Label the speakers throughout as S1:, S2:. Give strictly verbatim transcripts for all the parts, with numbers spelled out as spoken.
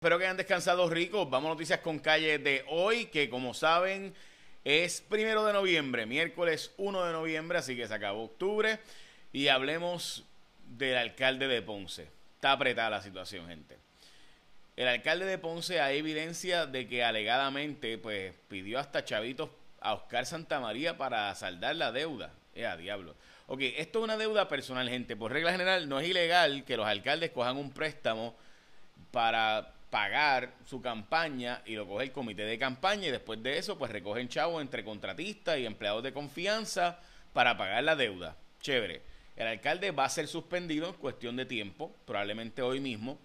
S1: Espero que hayan descansado ricos. Vamos a noticias con calle de hoy, que como saben es primero de noviembre, miércoles uno de noviembre, así que se acabó octubre. Y hablemos del alcalde de Ponce. Está apretada la situación, gente. El alcalde de Ponce hay evidencia de que alegadamente pues pidió hasta chavitos a Oscar Santamaría para saldar la deuda. Eh, a diablo. Ok, esto es una deuda personal, gente. Por regla general no es ilegal que los alcaldes cojan un préstamo para pagar su campaña y lo coge el comité de campaña y después de eso pues recogen chavos entre contratistas y empleados de confianza para pagar la deuda. Chévere. El alcalde va a ser suspendido en cuestión de tiempo, probablemente hoy mismo,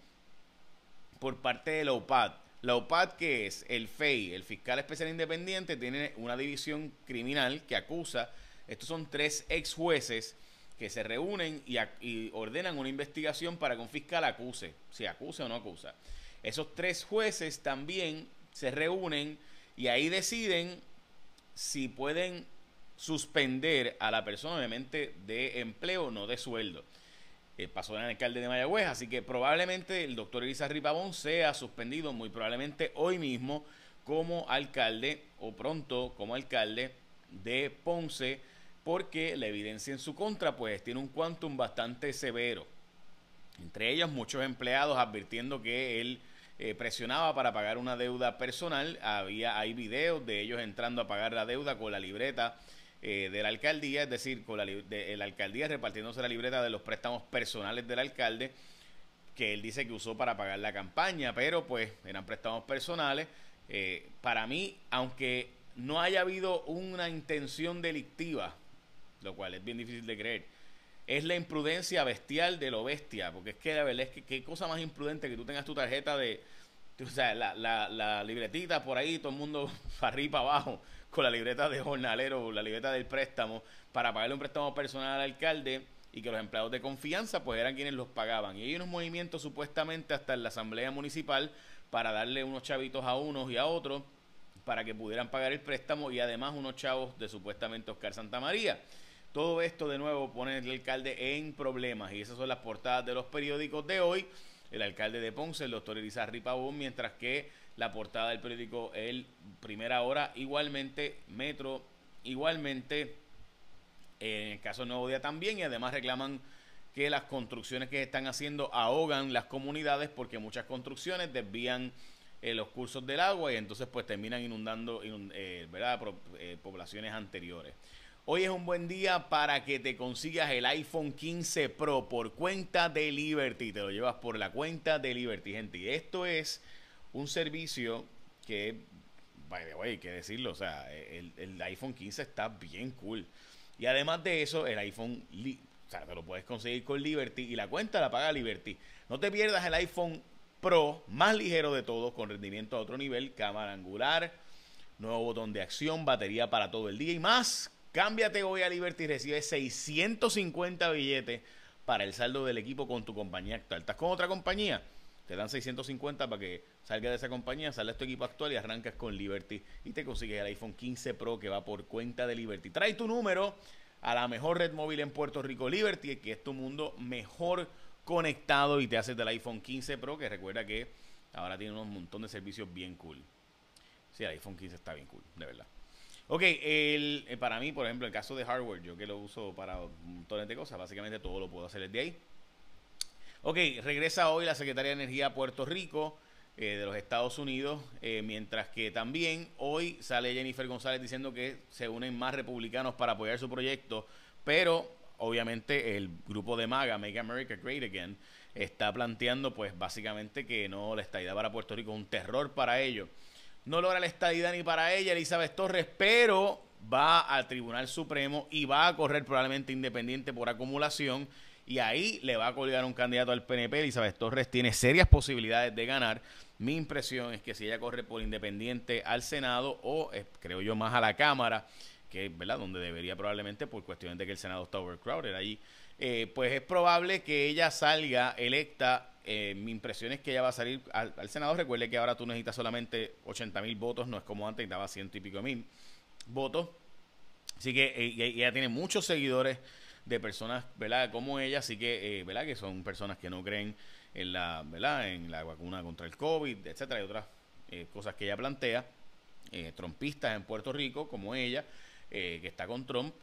S1: por parte de la O P A D. La O P A D, que es el F E I, el Fiscal Especial Independiente, tiene una división criminal que acusa, estos son tres ex jueces que se reúnen y, y ordenan una investigación para que un fiscal acuse, si acusa o no acusa. Esos tres jueces también se reúnen y ahí deciden si pueden suspender a la persona, obviamente, de empleo, no de sueldo. Eh, pasó en el alcalde de Mayagüez, así que probablemente el doctor Elizarri Pavón sea suspendido muy probablemente hoy mismo como alcalde o pronto como alcalde de Ponce, porque la evidencia en su contra pues tiene un quantum bastante severo. Entre ellos muchos empleados advirtiendo que él eh, presionaba para pagar una deuda personal. Había, hay videos de ellos entrando a pagar la deuda con la libreta eh, de la alcaldía, es decir, con la, de, la alcaldía repartiéndose la libreta de los préstamos personales del alcalde, que él dice que usó para pagar la campaña, pero pues eran préstamos personales. Eh, para mí, aunque no haya habido una intención delictiva, lo cual es bien difícil de creer, es la imprudencia bestial de lo bestia, porque es que la verdad es que qué cosa más imprudente que tú tengas tu tarjeta de, o sea, la, la, la libretita por ahí, todo el mundo para arriba para abajo, con la libreta de jornalero, la libreta del préstamo, para pagarle un préstamo personal al alcalde, y que los empleados de confianza pues eran quienes los pagaban. Y hay unos movimientos supuestamente hasta en la asamblea municipal para darle unos chavitos a unos y a otros para que pudieran pagar el préstamo, y además unos chavos de supuestamente Oscar Santamaría. Todo esto de nuevo pone al alcalde en problemas, y esas son las portadas de los periódicos de hoy. El alcalde de Ponce, el doctor Elizarri Pavón, mientras que la portada del periódico El Primera Hora, igualmente Metro, igualmente en el caso Nuevo Día también, y además reclaman que las construcciones que están haciendo ahogan las comunidades porque muchas construcciones desvían eh, los cursos del agua y entonces pues terminan inundando inund eh, ¿verdad? Pro eh, poblaciones anteriores. Hoy es un buen día para que te consigas el iPhone quince Pro por cuenta de Liberty. Te lo llevas por la cuenta de Liberty, gente. Y esto es un servicio que, by the way, hay que decirlo, o sea, el, el iPhone quince está bien cool. Y además de eso, el iPhone, o sea, te lo puedes conseguir con Liberty y la cuenta la paga Liberty. No te pierdas el iPhone Pro, más ligero de todos, con rendimiento a otro nivel, cámara angular, nuevo botón de acción, batería para todo el día y más. Cámbiate hoy a Liberty y recibe seiscientos cincuenta billetes para el saldo del equipo con tu compañía actual. ¿Estás con otra compañía? Te dan seiscientos cincuenta para que salgas de esa compañía, sales tu equipo actual y arrancas con Liberty y te consigues el iPhone quince Pro que va por cuenta de Liberty. Trae tu número a la mejor red móvil en Puerto Rico, Liberty, que es tu mundo mejor conectado, y te haces del iPhone quince Pro, que recuerda que ahora tiene un montón de servicios bien cool. Sí, el iPhone quince está bien cool, de verdad. Ok, el, eh, para mí, por ejemplo, el caso de hardware, yo que lo uso para un montón de cosas, básicamente todo lo puedo hacer desde ahí. Ok, regresa hoy la Secretaría de Energía a Puerto Rico eh, de los Estados Unidos, eh, mientras que también hoy sale Jennifer González diciendo que se unen más republicanos para apoyar su proyecto, pero obviamente el grupo de MAGA, Make America Great Again, está planteando pues básicamente que no, la estadidad para Puerto Rico es un terror para ellos. No logra la estadidad ni para ella, Elizabeth Torres, pero va al Tribunal Supremo y va a correr probablemente independiente por acumulación, y ahí le va a colgar un candidato al P N P. Elizabeth Torres tiene serias posibilidades de ganar. Mi impresión es que si ella corre por independiente al Senado o eh, creo yo más a la Cámara, que es verdad donde debería probablemente por cuestiones de que el Senado está overcrowded allí, eh, pues es probable que ella salga electa. Eh, mi impresión es que ella va a salir al, al Senado. Recuerde que ahora tú necesitas solamente ochenta mil votos, no es como antes, necesitaba ciento y pico mil votos. Así que eh, ella tiene muchos seguidores de personas, ¿verdad?, como ella, así que, eh, ¿verdad?, que son personas que no creen en la, ¿verdad? En la vacuna contra el COVID, etcétera, y otras eh, cosas que ella plantea. Eh, trumpistas en Puerto Rico, como ella, eh, que está con Trump.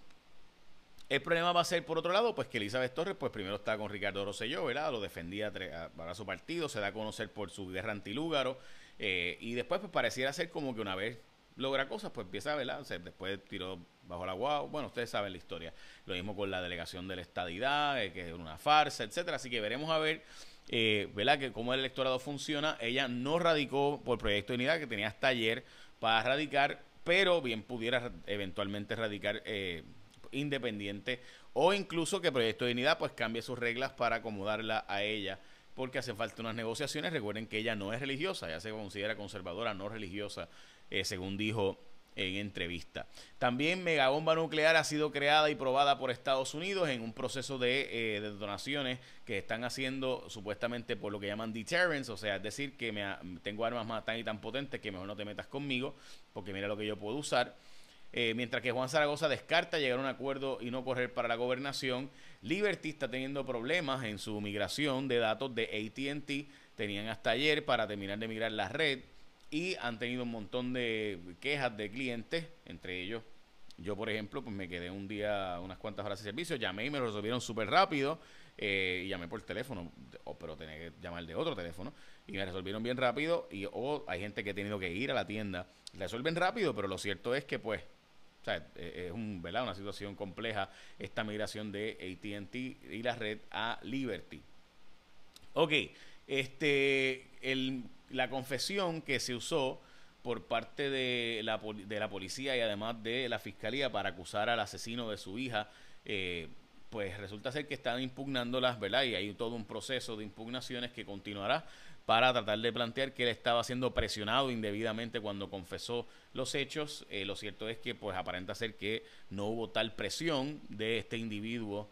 S1: El problema va a ser, por otro lado, pues que Elizabeth Torres, pues primero está con Ricardo Rosselló, ¿verdad? Lo defendía para su partido, se da a conocer por su guerra antilúgaro, eh, y después pues pareciera ser como que una vez logra cosas, pues empieza, ¿verdad? O sea, después tiró bajo la guau. Bueno, ustedes saben la historia. Lo mismo con la delegación de la estadidad, eh, que es una farsa, etcétera. Así que veremos a ver, eh, ¿verdad? Que cómo el electorado funciona. Ella no radicó por Proyecto de Unidad, que tenía hasta ayer para radicar, pero bien pudiera eventualmente radicar eh, independiente, o incluso que Proyecto de Unidad pues cambie sus reglas para acomodarla a ella, porque hacen falta unas negociaciones. Recuerden que ella no es religiosa, ella se considera conservadora, no religiosa, eh, según dijo en entrevista. También megabomba nuclear ha sido creada y probada por Estados Unidos en un proceso de, eh, de detonaciones que están haciendo supuestamente por lo que llaman deterrence, o sea, es decir, que me, tengo armas más tan y tan potentes que mejor no te metas conmigo, porque mira lo que yo puedo usar. Eh, mientras que Juan Zaragoza descarta llegar a un acuerdo y no correr para la gobernación. Liberty está teniendo problemas en su migración de datos de A T and T, tenían hasta ayer para terminar de migrar la red, y han tenido un montón de quejas de clientes, entre ellos yo, por ejemplo, pues me quedé un día, unas cuantas horas de servicio, llamé y me lo resolvieron súper rápido, eh, y llamé por teléfono, oh, pero tenía que llamar de otro teléfono, y me resolvieron bien rápido, y oh, hay gente que ha tenido que ir a la tienda, resuelven rápido, pero lo cierto es que pues, o sea, es un, ¿verdad? Una situación compleja esta migración de A T and T y la red a Liberty. Ok, este, el, la confesión que se usó por parte de la, de la policía y además de la fiscalía para acusar al asesino de su hija, eh, pues resulta ser que están impugnándolas, ¿verdad? Y hay todo un proceso de impugnaciones que continuará para tratar de plantear que él estaba siendo presionado indebidamente cuando confesó los hechos. Eh, lo cierto es que pues aparenta ser que no hubo tal presión de este individuo.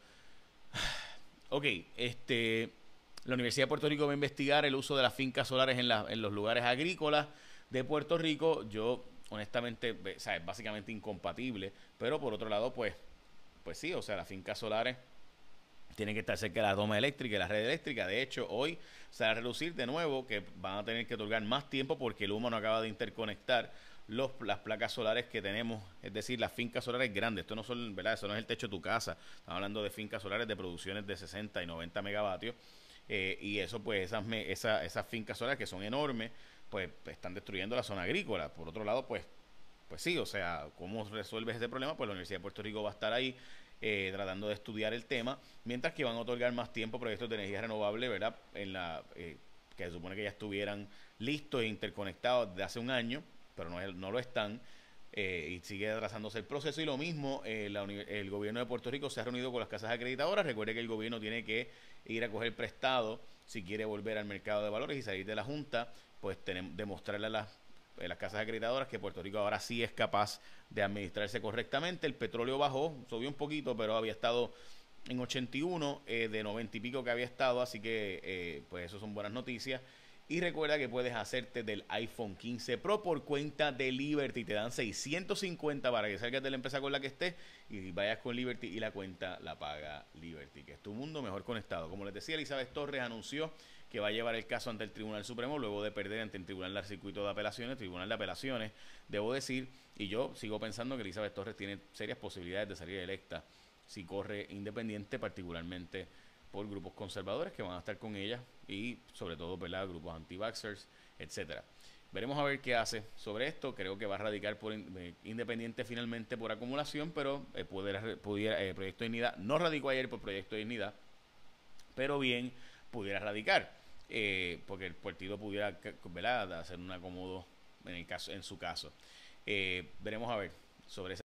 S1: Ok, este, la Universidad de Puerto Rico va a investigar el uso de las fincas solares en, la, en los lugares agrícolas de Puerto Rico. Yo, honestamente, o sea, es básicamente incompatible, pero por otro lado, pues, pues sí, o sea, las fincas solares tienen que estar cerca de la toma eléctrica y la red eléctrica. De hecho, hoy se va a reducir de nuevo, que van a tener que otorgar más tiempo porque el Luma no acaba de interconectar los, las placas solares que tenemos, es decir, las fincas solares grandes. Esto no son, ¿verdad? Eso no es el techo de tu casa. Estamos hablando de fincas solares de producciones de sesenta y noventa megavatios. Eh, y eso, pues, esas, me, esa, esas fincas solares que son enormes, pues están destruyendo la zona agrícola. Por otro lado, pues, pues sí, o sea, ¿cómo resuelves ese problema? Pues la Universidad de Puerto Rico va a estar ahí eh, tratando de estudiar el tema, mientras que van a otorgar más tiempo a proyectos de energía renovable, ¿verdad? En la eh, que se supone que ya estuvieran listos e interconectados desde hace un año, pero no, no lo están, eh, y sigue atrasándose el proceso. Y lo mismo, eh, la, el gobierno de Puerto Rico se ha reunido con las casas acreditadoras. Recuerde que el gobierno tiene que ir a coger prestado si quiere volver al mercado de valores y salir de la Junta, pues tenemos, demostrarle a las, a las casas acreditadoras que Puerto Rico ahora sí es capaz de administrarse correctamente. El petróleo bajó, subió un poquito, pero había estado en ochenta y uno, eh, de noventa y pico que había estado, así que eh, pues eso son buenas noticias. Y recuerda que puedes hacerte del iPhone quince Pro por cuenta de Liberty. Te dan seiscientos cincuenta para que salgas de la empresa con la que estés y vayas con Liberty, y la cuenta la paga Liberty, que es tu mundo mejor conectado. Como les decía, Elizabeth Torres anunció que va a llevar el caso ante el Tribunal Supremo luego de perder ante el Tribunal del Circuito de Apelaciones, Tribunal de Apelaciones, debo decir, y yo sigo pensando que Elizabeth Torres tiene serias posibilidades de salir electa si corre independiente, particularmente por grupos conservadores que van a estar con ella y sobre todo, ¿verdad?, grupos anti-vaxxers, etcétera. Veremos a ver qué hace sobre esto. Creo que va a radicar por eh, independiente finalmente por acumulación, pero eh, pudiera, pudiera eh, Proyecto de Dignidad no radicó ayer por Proyecto de Dignidad, pero bien pudiera radicar, eh, porque el partido pudiera, ¿verdad?, hacer un acomodo en el caso, en su caso. Eh, veremos a ver sobre ese